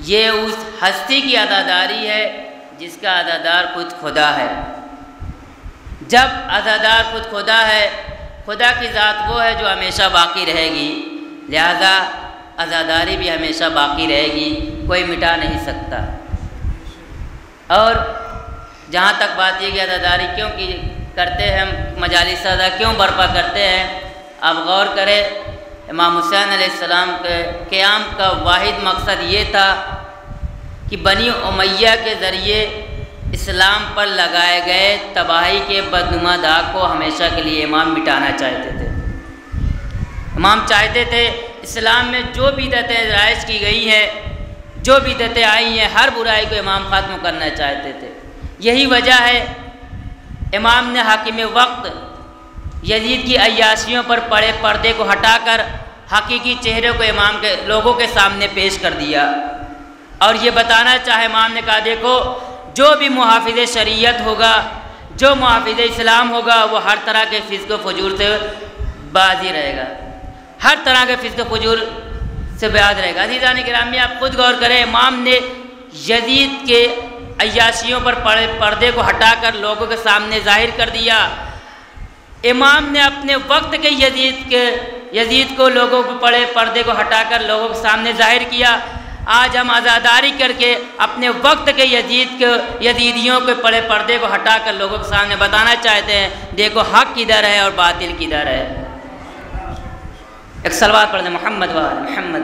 یہ اس ہستی کی عزاداری ہے جس کا عزادار خود خدا ہے۔ جب عزادار خود خدا ہے، خدا کی ذات وہ ہے جو ہمیشہ باقی رہے گی، لہذا عزاداری بھی ہمیشہ باقی رہے گی، کوئی مٹا نہیں سکتا۔ اور جہاں تک بات یہ کہ عزاداری کیوں کی کرتے ہیں، ہم مجالس عزا کیوں برپا کرتے ہیں، آپ غور کریں، امام حسین علیہ السلام کے قیام کا واحد مقصد یہ تھا کہ بنی امیہ کے ذریعے اسلام پر لگائے گئے تباہی کے بدنما داغ کو ہمیشہ کے لیے امام مٹانا چاہتے تھے۔ امام چاہتے تھے اسلام میں جو بدعتیں رائج کی گئی ہیں، جو بدعتیں آئی ہیں، ہر برائی کو امام ختم کرنا چاہتے تھے۔ یہی وجہ ہے امام نے حاکم وقت یزید کی عیاشیوں پر پڑے پردے کو ہٹا کر حقیقی چہرے کو امام کے لوگوں کے سامنے پیش کر دیا، اور یہ بتانا چاہے امام نے کہا دیکھو جو بھی محافظ شریعت ہوگا، جو محافظ اسلام ہوگا، وہ ہر طرح کے فسق و فجور سے بازی رہے گا، ہر طرح کے فسق و فجور سے باز رہے گا۔ عزیزان گرامی، آپ خود غور کریں، امام نے یزید کے عیاشیوں پر پڑے پردے کو ہٹا کر لوگوں کے سامنے ظاہر کر دیا۔ امام نے اپنے وقت کے یزید کو لوگوں کو پڑے پردے کو ہٹا کر لوگوں کے سامنے ظاہر کیا۔ آج ہم عزاداری کر کے اپنے وقت کے یزیدیوں کے پڑے پردے کو ہٹا کر لوگوں کے سامنے بتانا چاہتے ہیں دیکھو حق کدھر ہے اور باطل کدھر ہے۔ ایک صلوات پڑھ دیں محمد وآل محمد۔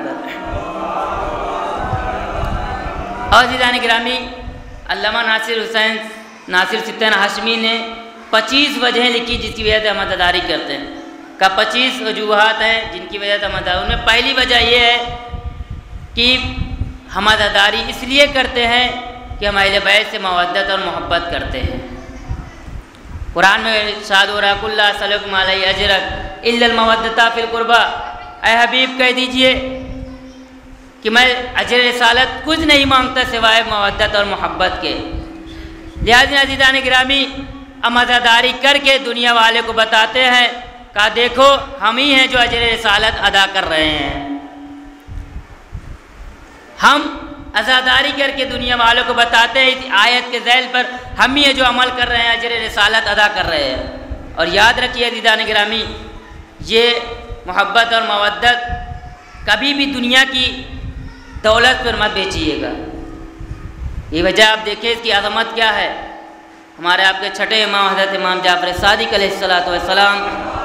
اور عزیزان گرامی، علامہ ناصر حسین ناصر سبطین ہاشمی نے 25 وجہیں لکھی جس کی وجہ سے ہم عزاداری کرتے ہیں، کا 25 وجوہات ہیں جن کی وجہ سے ہم عزاداری، ان میں پہلی وجہ یہ ہے کہ ہم عزاداری اس لیے کرتے ہیں کہ ہم اہل بیت سے مودت اور محبت کرتے ہیں۔ قرآن میں ارشاد ہو رہا ہے کل اسألکم علیہ اجرا الا المودۃ فی القربى، اے حبیب کہہ دیجئے کہ میں اجر رسالت کچھ نہیں مانگتا سوائے مودت اور محبت کے۔ لہذا عزیزان گرامی، ہم عزاداری کر کے دنیا والے کو بتاتے ہیں کہ دیکھو ہم ہی ہیں جو اجر رسالت ادا کر رہے ہیں، ہم عزاداری کر کے دنیا والوں کو بتاتے ہیں اس آیت کے ذیل پر ہم ہی ہیں جو عمل کر رہے ہیں، اجر رسالت ادا کر رہے ہیں۔ اور یاد رکھیے عزیزان گرامی، یہ محبت اور مودت کبھی بھی دنیا کی دولت پر مت بیچیے گا۔ یہ وجہ آپ دیکھیں اس کی عظمت کیا ہے۔ ہمارے آپ کے چھٹے امام حضرت امام جعفر صادق علیہ السلام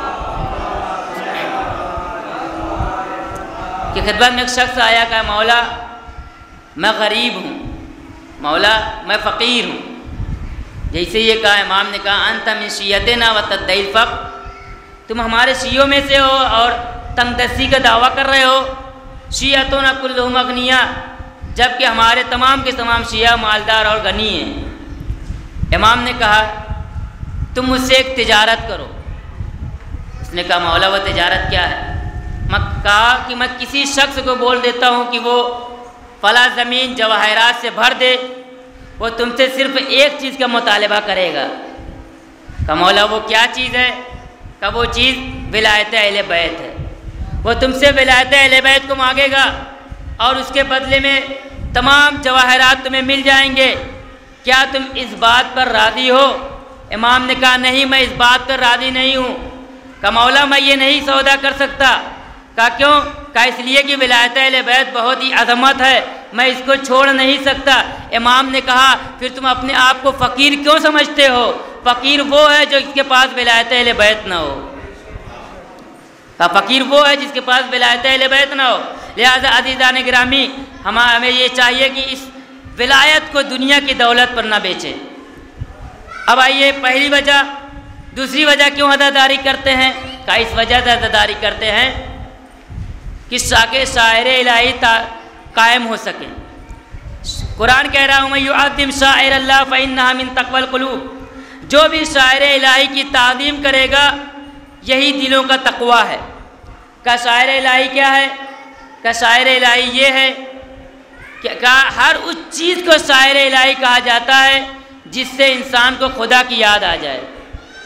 کی خدمت میں ایک شخص آیا کہ مولا میں غریب ہوں، مولا میں فقیر ہوں۔ جیسے یہ کہا امام نے کہا انت من شیعتنا وتدعی الفقر، تم ہمارے شیعوں میں سے ہو اور تنگ دستی کا دعویٰ کر رہے ہو۔ شیعتنا کلہم اغنیاء، جبکہ ہمارے تمام کے تمام شیعہ مالدار اور غنی ہیں۔ امام نے کہا تم مجھ سے ایک تجارت کرو۔ اس نے کہا مولا وہ تجارت کیا ہے؟ میں کہا کہ میں کسی شخص کو بول دیتا ہوں کہ وہ فلاں زمین جواہرات سے بھر دے، وہ تم سے صرف ایک چیز کا مطالبہ کرے گا۔ کہ مولا وہ کیا چیز ہے؟ کہ وہ چیز ولایت اہل بیت ہے، وہ تم سے ولایت اہل بیت کو مانگے گا اور اس کے بدلے میں تمام جواہرات تمہیں مل جائیں گے، کیا تم اس بات پر راضی ہو؟ امام نے کہا نہیں، میں اس بات پر راضی نہیں ہوں۔ کہ مولا میں یہ نہیں سودا کر سکتا۔ کہا کیوں؟ کہا اس لیے کہ ولایت اہل بیت بہت ہی عظمت ہے، میں اس کو چھوڑ نہیں سکتا۔ امام نے کہا پھر تم اپنے آپ کو فقیر کیوں سمجھتے ہو؟ فقیر وہ ہے جو اس کے پاس ولایت اہل بیت نہ ہو۔ کہا فقیر وہ ہے جس کے پاس ولایت اہل بیت نہ ہو۔ لہذا عزیزان گرامی، ہمیں یہ چاہیے کہ اس ولایت کو دنیا کی دولت پر نہ بیچیں۔ اب آئیے پہلی وجہ، دوسری وجہ کیوں عزاداری کرتے ہیں؟ کہ اس وجہ سے عزاداری کرتے ہیں کہ شاعر الہی قائم ہو سکیں۔ قرآن کہہ رہا ہوں من یعظم شعائر اللہ فإنها من تقوی القلوب، جو بھی شاعر الہی کی تعظیم کرے گا یہی دلوں کا تقوی ہے۔ کہ شاعر الہی کیا ہے؟ کہ شاعر الہی یہ ہے کہ ہر اس چیز کو شاعر الہی کہا جاتا ہے جس سے انسان کو خدا کی یاد آ جائے۔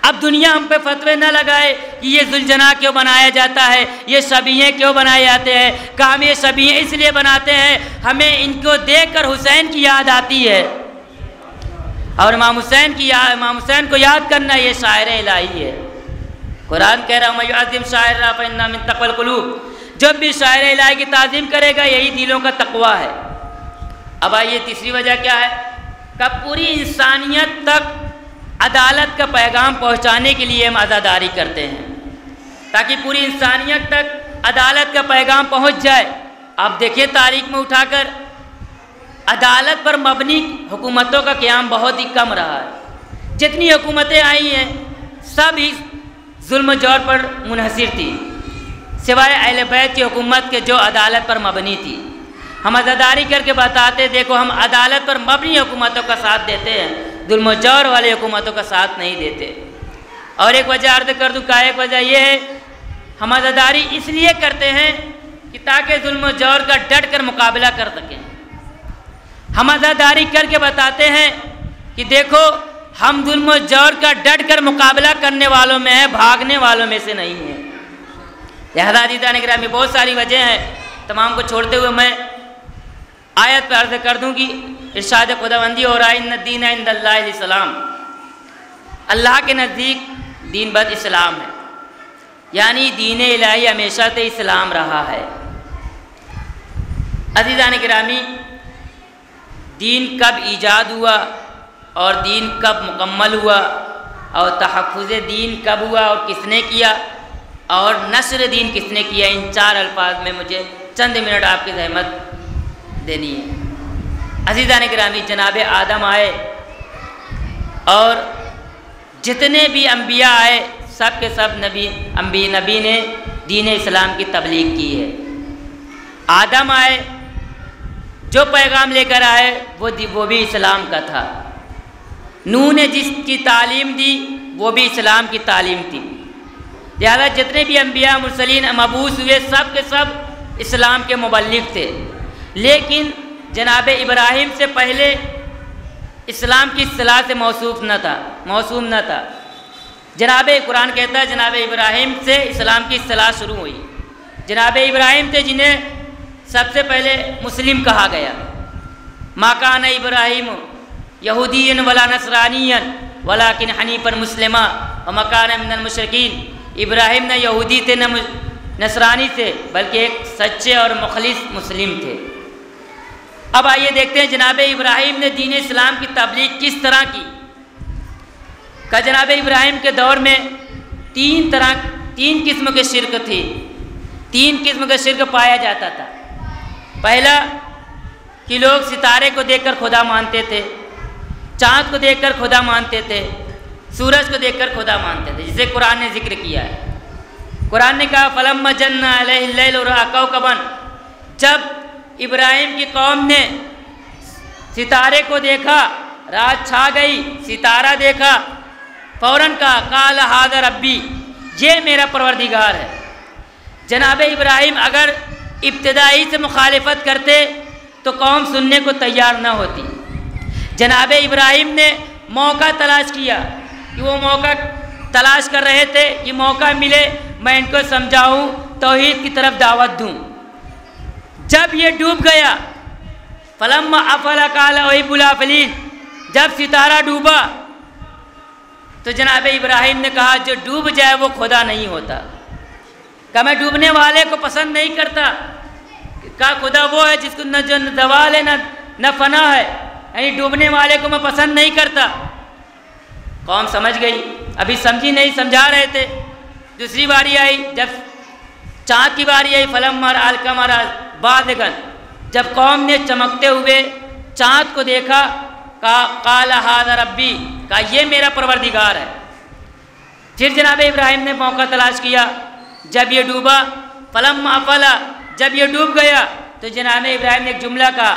اب دنیا ہم پہ فتوے نہ لگائے کہ یہ ذوالجناح کیوں بنایا جاتا ہے، یہ شبیہیں کیوں بنائے جاتے ہیں، کہ ہم یہ شبیہیں اس لیے بناتے ہیں ہمیں ان کو دیکھ کر حسین کی یاد آتی ہے، اور امام حسین کو یاد کرنا یہ شاعر الہی ہے۔ قرآن کہہ رہا ہے یعظم شاعر را فإنہ من تقوی القلوب، جب بھی شاعر الہی کی تعظیم کرے گا یہی دلوں کا تقوی ہے۔ اب آئیے تیسری وجہ کیا ہے کہ پوری انسانیت تک عدالت کا پیغام پہنچانے کے لیے ہم عزاداری کرتے ہیں، تاکہ پوری انسانیت تک عدالت کا پیغام پہنچ جائے۔ آپ دیکھیں تاریخ میں اٹھا کر عدالت پر مبنی حکومتوں کا قیام بہت ہی کم رہا ہے، جتنی حکومتیں آئی ہیں سب ہی ظلم و جور پر منحصر تھی، سوائے اہل بیت کی حکومت کے جو عدالت پر مبنی تھی۔ ہم عزاداری کر کے بتاتے دیکھو ہم عدالت پر مبنی حکومتوں کا ساتھ دیتے ہیں، ظلم و جور والے حکومتوں کا ساتھ نہیں دیتے۔ اور ایک وجہ عرض کر دوں کہ ایک وجہ یہ ہے ہم عزاداری اس لیے کرتے ہیں کہ تاکہ ظلم و جور کا ڈٹ کر مقابلہ کر سکیں۔ ہم عزاداری کر کے بتاتے ہیں کہ دیکھو ہم ظلم و جور کا ڈٹ کر مقابلہ کرنے والوں میں ہیں، بھاگنے والوں میں سے نہیں ہیں۔ لہذا عزیزان گرامی بہت ساری وجہ ہیں، تمام کو چھوڑتے ہوئے میں آیت پہ عرض کر دوں کہ ارشاد خداوندی اور ان الدین عند اللہ الاسلام، اللہ کے نزدیک دین بد اسلام ہے، یعنی دین الہی ہمیشہ سے اسلام رہا ہے۔ عزیزان گرامی دین کب ایجاد ہوا اور دین کب مکمل ہوا اور تحفظ دین کب ہوا اور کس نے کیا اور نشر دین کس نے کیا، ان چار الفاظ میں مجھے چند منٹ آپ کی زحمت دینی ہے۔ عزیزان گرامی جناب آدم آئے اور جتنے بھی انبیاء آئے سب کے سب نبی نے دین اسلام کی تبلیغ کی ہے۔ آدم آئے جو پیغام لے کر آئے وہ بھی اسلام کا تھا، نوح نے جس کی تعلیم دی وہ بھی اسلام کی تعلیم تھی۔ لہذا جتنے بھی انبیاء مرسلین مبعوث ہوئے سب کے سب اسلام کے مبلغ تھے، لیکن جناب ابراہیم سے پہلے اسلام کی اصطلاح سے موصوم نہ تھا۔ جناب قرآن کہتا ہے جناب ابراہیم سے اسلام کی اصطلاح شروع ہوئی، جناب ابراہیم تھے جنہیں سب سے پہلے مسلم کہا گیا۔ ما کان ابراہیم یہودی ولا نصرانی ولکن حنیفا مسلما وما کان من المشرکین، ابراہیم نہ یہودی تھے نہ نصرانی تھے بلکہ ایک سچے اور مخلص مسلم تھے۔ اب آئیے دیکھتے ہیں جناب ابراہیم نے دین اسلام کی تبلیغ کس طرح کی۔ کہ جناب ابراہیم کے دور میں تین قسم کے شرک تھی، تین قسم کا شرک پایا جاتا تھا۔ پہلا کہ لوگ ستارے کو دیکھ کر خدا مانتے تھے، چاند کو دیکھ کر خدا مانتے تھے، سورج کو دیکھ کر خدا مانتے تھے، جسے قرآن نے ذکر کیا ہے۔ قرآن نے کہا فلما جن علیہ اللیل رأى کوكبا، جب ابراہیم کی قوم نے ستارے کو دیکھا، رات چھا گئی، ستارہ دیکھا، فوراً کہا قال ھذا ربی، یہ میرا پروردگار ہے۔ جناب ابراہیم اگر ابتدائی سے مخالفت کرتے تو قوم سننے کو تیار نہ ہوتی۔ جناب ابراہیم نے موقع تلاش کیا کہ وہ موقع تلاش کر رہے تھے کہ موقع ملے میں ان کو سمجھاؤں، توحید کی طرف دعوت دوں۔ جب یہ ڈوب گیا فلما افل قال احب الافلین، جب ستارہ ڈوبا تو جناب ابراہیم نے کہا جو ڈوب جائے وہ خدا نہیں ہوتا، کہ میں ڈوبنے والے کو پسند نہیں کرتا، کہا خدا وہ ہے جس کو نہ جو زوال ہے نہ فنا ہے، یعنی ڈوبنے والے کو میں پسند نہیں کرتا۔ قوم سمجھ گئی، ابھی سمجھی نہیں، سمجھا رہے تھے۔ دوسری باری آئی، جب چاند کی باری آئی فلما رأى القمر بازغا، جب قوم نے چمکتے ہوئے چاند کو دیکھا کہا قال ھذا ربی، کہا یہ میرا پروردگار ہے۔ پھر جناب ابراہیم نے موقع تلاش کیا، جب یہ ڈوبا فلما افل، جب یہ ڈوب گیا تو جناب ابراہیم نے ایک جملہ کہا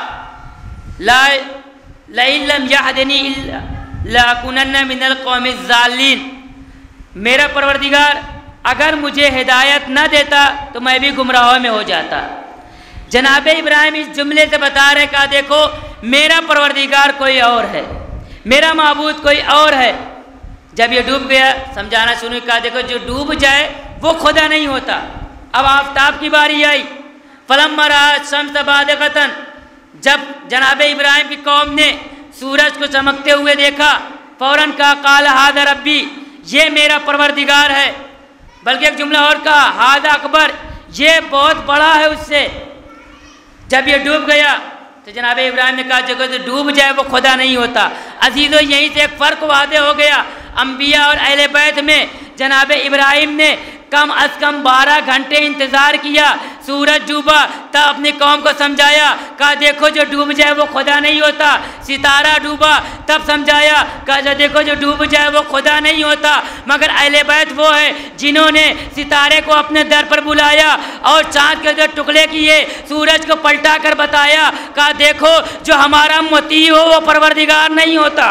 لئن لم یہدنی لأکونن من القوم الضالین، میرا پروردگار اگر مجھے ہدایت نہ دیتا تو میں بھی گمراہوں میں ہو جاتا۔ جناب ابراہیم اس جملے سے بتا رہے کہا دیکھو میرا پروردگار کوئی اور ہے، میرا معبود کوئی اور ہے۔ جب یہ ڈوب گیا سمجھانا شروع کیا، دیکھو جو ڈوب جائے وہ خدا نہیں ہوتا۔ اب آفتاب کی باری آئی، فلما رأى الشمس بازغۃ، جب جناب ابراہیم کی قوم نے سورج کو چمکتے ہوئے دیکھا، فوراً کہا قال ھذا ربی، یہ میرا پروردگار ہے۔ بلکہ ایک جملہ اور کہا ھذا اکبر، یہ بہت بڑا ہے اس سے۔ جب یہ ڈوب گیا تو جناب ابراہیم نے کہا جو ڈوب جائے وہ خدا نہیں ہوتا۔ عزیزو یہیں سے ایک فرق واضح ہو گیا، انبیاء اور اہل بیت میں جناب ابراہیم نے کم از کم 12 گھنٹے انتظار کیا، سورج ڈوبا تب اپنی قوم کو سمجھایا، کہا دیکھو جو ڈوب جائے وہ خدا نہیں ہوتا۔ ستارہ ڈوبا تب سمجھایا، کہا دیکھو جو ڈوب جائے وہ خدا نہیں ہوتا۔ مگر اہل بیت وہ ہے جنہوں نے ستارے کو اپنے در پر بلایا اور چاند کے جو ٹکڑے کیے، سورج کو پلٹا کر بتایا، کہا دیکھو جو ہمارا مطیع ہو وہ پروردگار نہیں ہوتا۔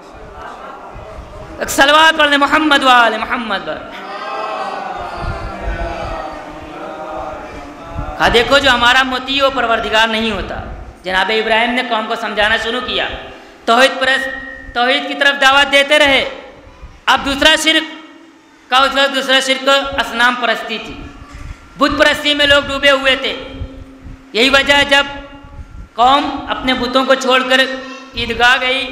صلوات پڑھنے محمد وآل محمد پر۔ کہا دیکھو جو ہمارا مطیع ہو پروردگار نہیں ہوتا۔ جناب ابراہیم نے قوم کو سمجھانا شروع کیا، توحید کی طرف دعوت دیتے رہے۔ اب دوسرا شرک کا، اس وقت دوسرا شرک اصنام پرستی تھی، بت پرستی میں لوگ ڈوبے ہوئے تھے۔ یہی وجہ ہے جب قوم اپنے بتوں کو چھوڑ کر عیدگاہ گئی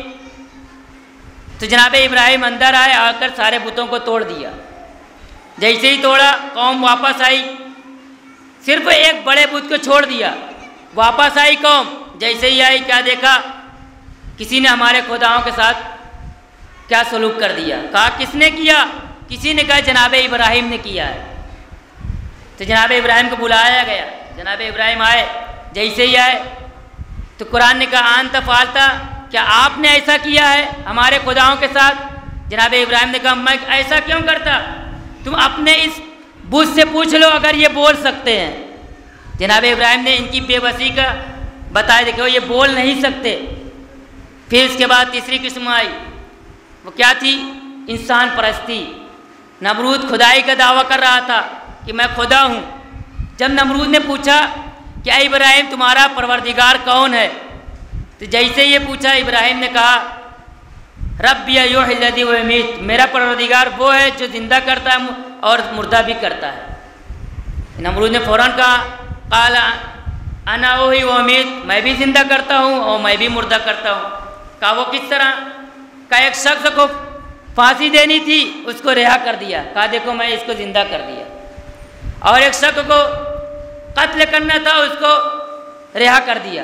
تو جناب ابراہیم اندر آئے، آ کر سارے بتوں کو توڑ دیا۔ جیسے ہی توڑا قوم واپس آئی، صرف ایک بڑے بت کو چھوڑ دیا، واپس آئی قوم، جیسے ہی آئی کیا دیکھا، کسی نے ہمارے خداؤں کے ساتھ کیا سلوک کر دیا۔ کہا کس نے کیا؟ کسی نے کہا جناب ابراہیم نے کیا ہے۔ تو جناب ابراہیم کو بلایا گیا، جناب ابراہیم آئے، جیسے ہی آئے تو قرآن نے کہا انت فعلت، کیا آپ نے ایسا کیا ہے ہمارے خداؤں کے ساتھ؟ جناب ابراہیم نے کہا میں ایسا کیوں کرتا، تم اپنے اس بت سے پوچھ لو اگر یہ بول سکتے ہیں۔ جناب ابراہیم نے ان کی بے بسی کا بتایا، دیکھو یہ بول نہیں سکتے۔ پھر اس کے بعد تیسری قسم آئی، وہ کیا تھی؟ انسان پرستی۔ نمرود خدائی کا دعویٰ کر رہا تھا کہ میں خدا ہوں۔ جب نمرود نے پوچھا کہ اے ابراہیم تمہارا پروردگار کون ہے، تو جیسے یہ پوچھا ابراہیم نے کہا ربی یحیی الذی ویمیت، میرا پروردگار وہ ہے جو زندہ کرتا ہے اور مردہ بھی کرتا ہے۔ نمرود نے فوراً کہا قال انا احیی و امیت، میں بھی زندہ کرتا ہوں اور میں بھی مردہ کرتا ہوں۔ کہا وہ کس طرح؟ کہا ایک شخص کو پھانسی دینی تھی، اس کو رہا کر دیا، کہا دیکھو میں اس کو زندہ کر دیا۔ اور ایک شخص کو قتل کرنا تھا، اس کو رہا کر دیا۔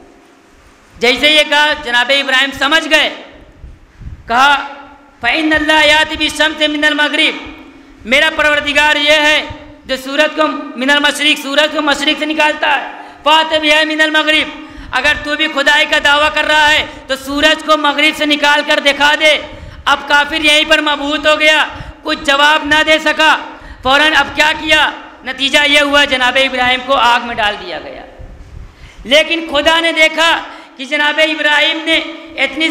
جیسے یہ کہا جناب ابراہیم سمجھ گئے، کہا فإن اللہ یأتی بالشمس من المغرب، میرا پروردگار یہ ہے جو سورج کو من المشرق، سورج کو مشرق سے نکالتا ہے، فأت بہا من المغرب، اگر تو بھی خدائی کا دعویٰ کر رہا ہے تو سورج کو مغرب سے نکال کر دکھا دے۔ اب کافر یہیں پر مبہوت ہو گیا، کچھ جواب نہ دے سکا۔ فوراً اب کیا کیا؟ نتیجہ یہ ہوا جناب ابراہیم کو آگ میں ڈال دیا گیا۔ لیکن خدا نے دیکھا کہ جناب ابراہیم نے اتنی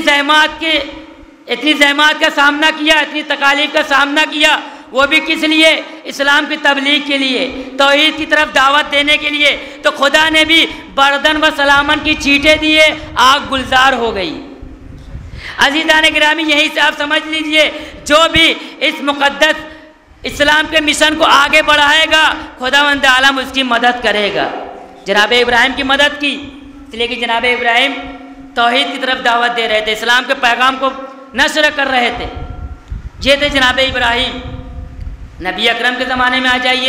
زحمات کا سامنا کیا، اتنی تکالیف کا سامنا کیا، وہ بھی کس لیے؟ اسلام کی تبلیغ کے لیے، توحید کی طرف دعوت دینے کے لیے۔ تو خدا نے بھی بردن و سلامن کی چیٹیں دیے، آگ گلزار ہو گئی۔ عزیزان گرامی یہیں سے آپ سمجھ لیجئے، جو بھی اس مقدس اسلام کے مشن کو آگے بڑھائے گا خداوند عالم اس کی مدد کرے گا۔ جناب ابراہیم کی مدد کی، اس لیے کہ جناب ابراہیم توحید کی طرف دعوت دے رہے تھے، اسلام کے پیغام کو نشر کر رہے تھے۔ یہ تھے جناب ابراہیم۔ نبی اکرم کے زمانے میں آ جائیے،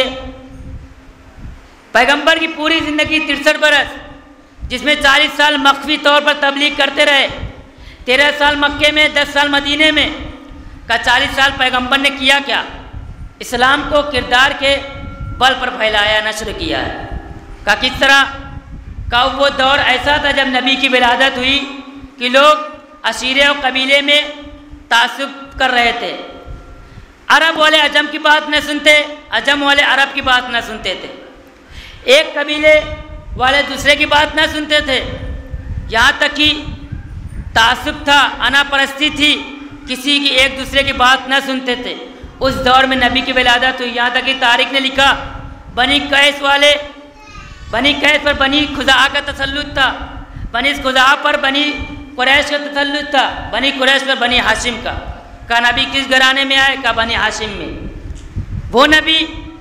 پیغمبر کی پوری زندگی 63 برس، جس میں 40 سال مخفی طور پر تبلیغ کرتے رہے، 13 سال مکے میں، 10 سال مدینے میں۔ کا 40 سال پیغمبر نے کیا کیا؟ اسلام کو کردار کے بل پر پھیلایا، نشر کیا ہے۔ کا کس طرح؟ کا وہ دور ایسا تھا جب نبی کی ولادت ہوئی کہ لوگ عشیرے اور قبیلے میں تعصب کر رہے تھے۔ عرب والے عجم کی بات نہ سنتے، عجم والے عرب کی بات نہ سنتے تھے، ایک قبیلے والے دوسرے کی بات نہ سنتے تھے، یہاں تک کہ تعصب تھا، انا پرستی تھی، کسی کی ایک دوسرے کی بات نہ سنتے تھے۔ اس دور میں نبی کی ولادت ہوئی، یہاں تک کہ تاریخ نے لکھا بنی قیس پر بنی خزاعہ کا تسلط تھا، بنی خزاعہ پر بنی قریش کا تسلط تھا، بنی قریش پر بنی ہاشم کا۔ کہا نبی کس گھرانے میں آئے؟ کہا بنی ہاشم میں۔ وہ نبی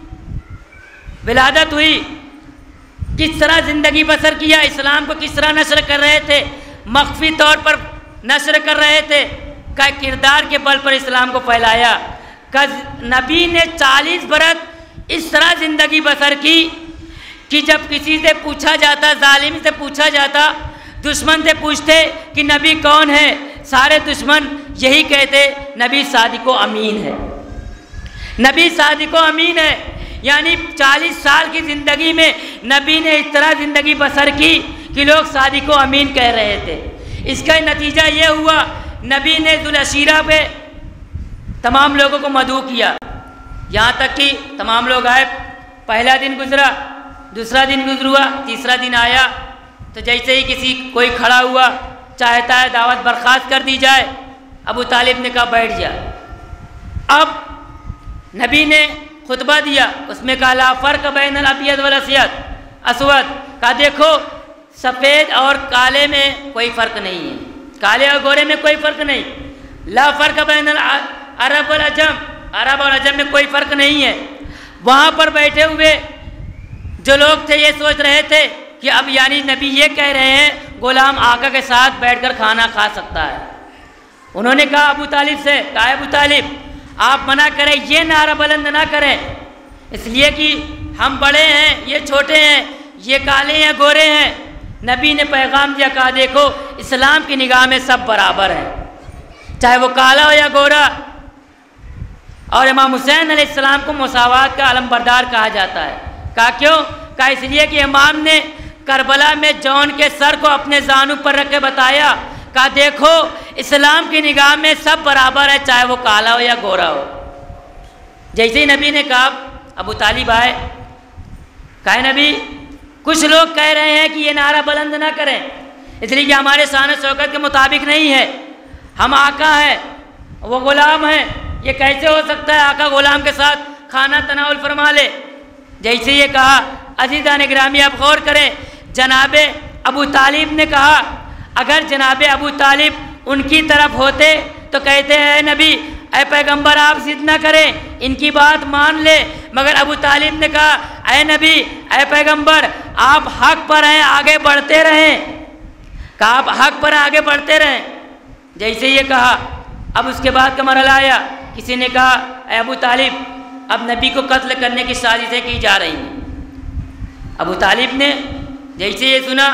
ولادت ہوئی، کس طرح زندگی بسر کیا، اسلام کو کس طرح نشر کر رہے تھے، مخفی طور پر نشر کر رہے تھے، کہ کردار کے بل پر اسلام کو پھیلایا۔ کہ نبی نے 40 برس اس طرح زندگی بسر کی کہ جب کسی سے پوچھا جاتا، ظالم سے پوچھا جاتا، دشمن سے پوچھتے کہ نبی کون ہے، سارے دشمن یہی کہتے نبی صادق و امین ہے، نبی صادق و امین ہے۔ یعنی 40 سال کی زندگی میں نبی نے اس طرح زندگی بسر کی کہ لوگ صادق و امین کہہ رہے تھے۔ اس کا نتیجہ یہ ہوا نبی نے ذوالعشیرہ پہ تمام لوگوں کو مدعو کیا، یہاں تک کہ تمام لوگ آئے۔ پہلا دن گزرا، دوسرا دن گزرا، تیسرا دن آیا تو جیسے ہی کوئی کھڑا ہوا چاہتا ہے دعوت برخاست کر دی جائے، ابو طالب نے کہا بیٹھ جا۔ اب نبی نے خطبہ دیا، اس میں کہا لا فرق بین الابیض والاسود، کہا دیکھو سفید اور کالے میں کوئی فرق نہیں ہے، کالے اور گورے میں کوئی فرق نہیں، لا فرق بین العرب والعجم، عرب اور عجم میں کوئی فرق نہیں ہے۔ وہاں پر بیٹھے ہوئے جو لوگ تھے یہ سوچ رہے تھے کہ اب یعنی نبی یہ کہہ رہے ہیں غلام آقا کے ساتھ بیٹھ کر کھانا کھا سکتا ہے۔ انہوں نے کہا ابو طالب سے، کہا ابو طالب آپ منع کریں، یہ نعرہ بلند نہ کریں، اس لیے کہ ہم بڑے ہیں یہ چھوٹے ہیں، یہ کالے ہیں گورے ہیں۔ نبی نے پیغام دیا، کہا دیکھو اسلام کی نگاہ میں سب برابر ہیں، چاہے وہ کالا ہو یا گورا۔ اور امام حسین علیہ السلام کو مساوات کا علم بردار کہا جاتا ہے۔ کہا کیوں؟ کہا اس لیے کہ امام نے کربلا میں جون کے سر کو اپنے زانو پر رکھ کے بتایا، کہا دیکھو اسلام کی نگاہ میں سب برابر ہے، چاہے وہ کالا ہو یا گورا ہو۔ جیسے ہی نبی نے کہا ابو طالب آئے، کہا نبی کچھ لوگ کہہ رہے ہیں کہ یہ نعرہ بلند نہ کریں، اس لیے کہ ہمارے شان و شوکت کے مطابق نہیں ہے، ہم آقا ہیں وہ غلام ہیں، یہ کیسے ہو سکتا ہے آقا غلام کے ساتھ کھانا تناول فرما لے۔ جیسے یہ کہا عزیزان گرامی آپ غور کریں، جناب ابو طالب نے کہا اگر جناب ابو طالب ان کی طرف ہوتے تو کہتے ہیں اے نبی اے پیغمبر آپ ضد نہ کریں، ان کی بات مان لے، مگر ابو طالب نے کہا اے نبی اے پیغمبر آپ حق پر ہیں، آگے بڑھتے رہیں، کہا آپ حق پر آگے بڑھتے رہیں۔ جیسے یہ کہا اب اس کے بعد کا مرحلہ آیا، کسی نے کہا اے ابو طالب اب نبی کو قتل کرنے کی سازشیں کی جا رہی ہیں۔ ابو طالب نے جیسے یہ سنا،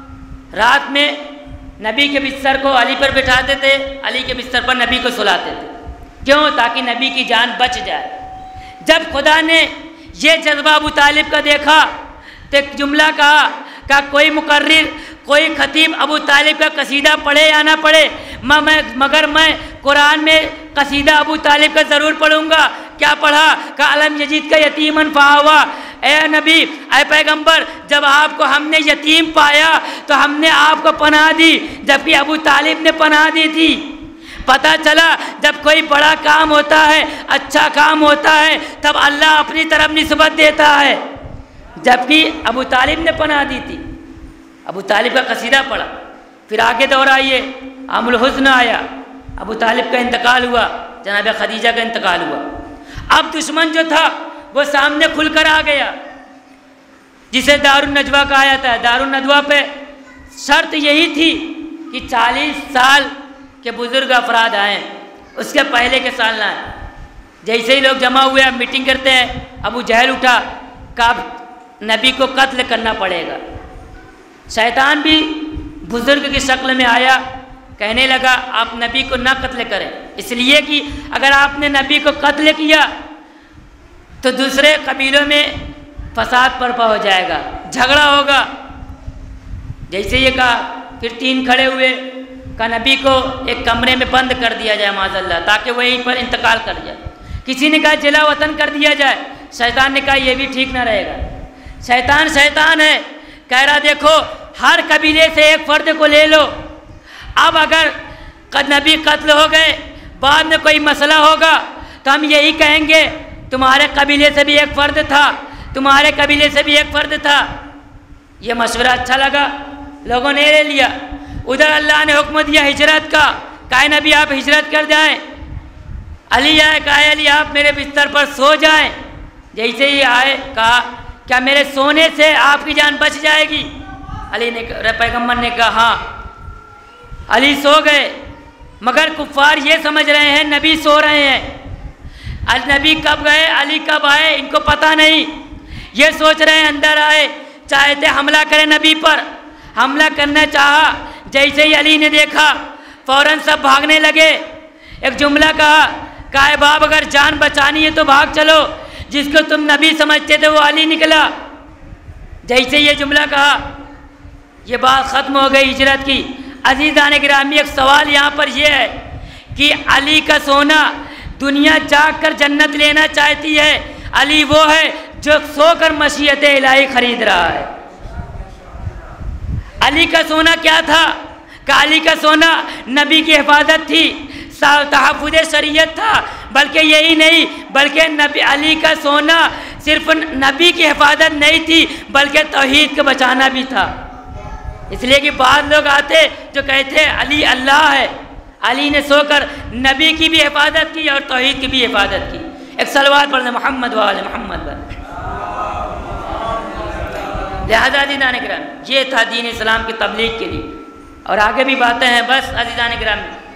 رات میں نبی کے بستر کو علی پر بٹھاتے تھے، علی کے بستر پر نبی کو سلاتے تھے، کیوں؟ تاکہ نبی کی جان بچ جائے۔ جب خدا نے یہ جذبہ ابو طالب کا دیکھا تو ایک جملہ کہا کوئی مقرر کوئی خطیب ابو طالب کا قصیدہ پڑھے یا نہ پڑھے، مگر میں قرآن میں قصیدہ ابو طالب کا ضرور پڑھوں گا۔ کیا پڑھا؟ کہ علم یجید کا یتیمن فآوا، اے نبی اے پیغمبر جب آپ کو ہم نے یتیم پایا تو ہم نے آپ کو پناہ دی، جبکہ ابو طالب نے پناہ دی تھی۔ پتہ چلا جب کوئی بڑا کام ہوتا ہے، اچھا کام ہوتا ہے، تب اللہ اپنی طرف نسبت دیتا ہے، جبکہ ابو طالب نے پناہ دی تھی۔ ابو طالب کا قصیدہ پڑھا، پھر آگے دور آئیے، عام الحزن آیا، ابو طالب کا انتقال ہوا، جناب خدیجہ کا انتقال ہوا۔ اب دشمن جو تھا وہ سامنے کھل کر آ گیا، جسے دار النجوہ کہا جاتا ہے۔ دار الندوہ پہ شرط یہی تھی کہ 40 سال کے بزرگ افراد آئیں، اس کے پہلے کے سال نہ آئیں۔ جیسے ہی لوگ جمع ہوئے اب میٹنگ کرتے ہیں، ابو جہل اٹھا، کہا نبی کو قتل کرنا پڑے گا۔ شیطان بھی بزرگ کی شکل میں آیا، کہنے لگا آپ نبی کو نہ قتل کریں، اس لیے کہ اگر آپ نے نبی کو قتل کیا تو دوسرے قبیلوں میں فساد برپا ہو جائے گا، جھگڑا ہوگا۔ جیسے یہ کہا پھر 3 کھڑے ہوئے، کہا نبی کو ایک کمرے میں بند کر دیا جائے معاذ اللہ، تاکہ وہیں پر انتقال کر جائے۔ کسی نے کہا جلا وطن کر دیا جائے، شیطان نے کہا یہ بھی ٹھیک نہ رہے گا۔ شیطان ہے، کہہ رہا دیکھو ہر قبیلے سے ایک فرد کو لے لو، اب اگر نبی قتل ہو گئے، بعد میں کوئی مسئلہ ہوگا تو ہم یہی کہیں گے تمہارے قبیلے سے بھی ایک فرد تھا، تمہارے قبیلے سے بھی ایک فرد تھا۔ یہ مشورہ اچھا لگا، لوگوں نے لے لیا۔ ادھر اللہ نے حکم دیا ہجرت کا، کہا نبی آپ ہجرت کر جائیں۔ علی آئے، کہا علی آپ میرے بستر پر سو جائیں۔ جیسے ہی آئے کہا کیا میرے سونے سے آپ کی جان بچ جائے گی؟ علی نے، پیغمبر نے کہا ہاں۔ علی سو گئے، مگر کفار یہ سمجھ رہے ہیں نبی سو رہے ہیں۔ نبی کب گئے، علی کب آئے، ان کو پتہ نہیں۔ یہ سوچ رہے ہیں اندر آئے، چاہتے حملہ کریں نبی پر۔ حملہ کرنا چاہا، جیسے ہی علی نے دیکھا فوراً سب بھاگنے لگے۔ ایک جملہ کہا اے باپ اگر جان بچانی ہے تو بھاگ چلو، جس کو تم نبی سمجھتے تھے وہ علی نکلا۔ جیسے یہ جملہ کہا یہ بات ختم ہو گئی ہجرت کی۔ عزیزان گرامی ایک سوال یہاں پر یہ ہے کہ علی کا سونا، دنیا جاگ کر جنت لینا چاہتی ہے، علی وہ ہے جو سو کر مشیت الہی خرید رہا ہے۔ علی کا سونا کیا تھا؟ کہ علی کا سونا نبی کی حفاظت تھی، تحفظ شریعت تھا، بلکہ یہی نہیں بلکہ نبی علی کا سونا صرف نبی کی حفاظت نہیں تھی بلکہ توحید کو بچانا بھی تھا۔ اس لیے کہ بعض لوگ آتے جو کہتے علی اللہ ہے، علی نے سو کر نبی کی بھی حفاظت کی اور توحید کی بھی حفاظت کی۔ ایک صلوات پڑھنے محمد وآل محمد پر۔ لہذا عزیزان کرام یہ تھا دین اسلام کی تبلیغ کے لیے، اور آگے بھی باتیں ہیں، بس عزیزان کرام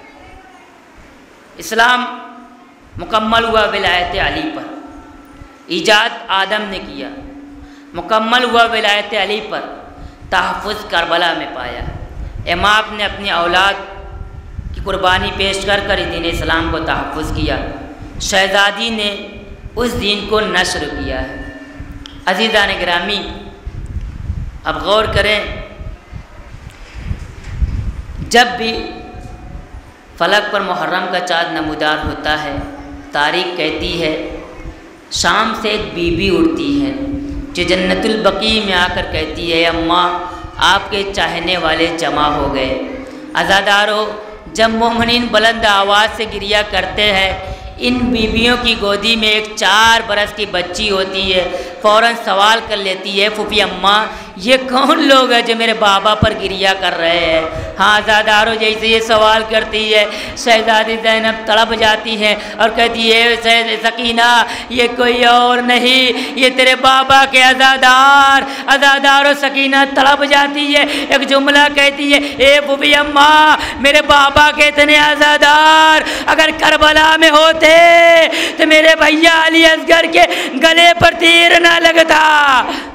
اسلام مکمل ہوا ولایت علی پر۔ ایجاد آدم نے کیا، مکمل ہوا ولایت علی پر، تحفظ کربلا میں پایا۔ امام نے اپنی اولاد کی قربانی پیش کر کر دین اسلام کو تحفظ کیا، شہزادی نے اس دین کو نشر کیا ہے۔ عزیزان گرامی اب غور کریں، جب بھی فلک پر محرم کا چاند نمودار ہوتا ہے، تاریخ کہتی ہے شام سے ایک بی بی اڑتی ہے جو جنت البقیع میں آ کر کہتی ہے اماں آپ کے چاہنے والے جمع ہو گئے۔ عزادارو جب مومنین بلند آواز سے گریہ کرتے ہیں، ان بیویوں کی گودی میں ایک 4 برس کی بچی ہوتی ہے، فوراً سوال کر لیتی ہے پھوپھی اماں یہ کون لوگ ہیں جو میرے بابا پر گریہ کر رہے ہیں؟ ہاں عزادارو جیسے یہ سوال کرتی ہے شہزادی زینب تڑپ جاتی ہے اور کہتی ہے سکینہ یہ کوئی اور نہیں، یہ تیرے بابا کے عزادار۔ عزادارو سکینہ تڑپ جاتی ہے، ایک جملہ کہتی ہے اے پھوپھی اماں میرے بابا کے اتنے عزادار اگر کربلا میں ہوتے تو میرے بھیا علی اصغر کے گلے پر تیر نہ لگتا۔